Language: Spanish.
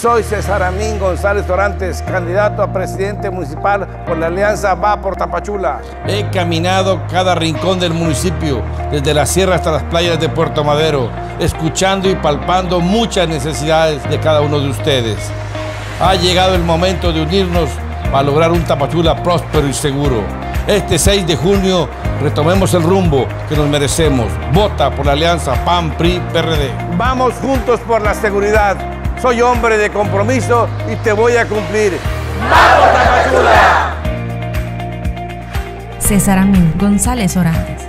Soy César Amín González Dorantes, candidato a presidente municipal por la Alianza Va por Tapachula. He caminado cada rincón del municipio, desde la sierra hasta las playas de Puerto Madero, escuchando y palpando muchas necesidades de cada uno de ustedes. Ha llegado el momento de unirnos para lograr un Tapachula próspero y seguro. Este 6 de junio retomemos el rumbo que nos merecemos. Vota por la Alianza PAN-PRI-PRD. Vamos juntos por la seguridad. Soy hombre de compromiso y te voy a cumplir. ¡Va por Tapachula! César Amín González Dorantes.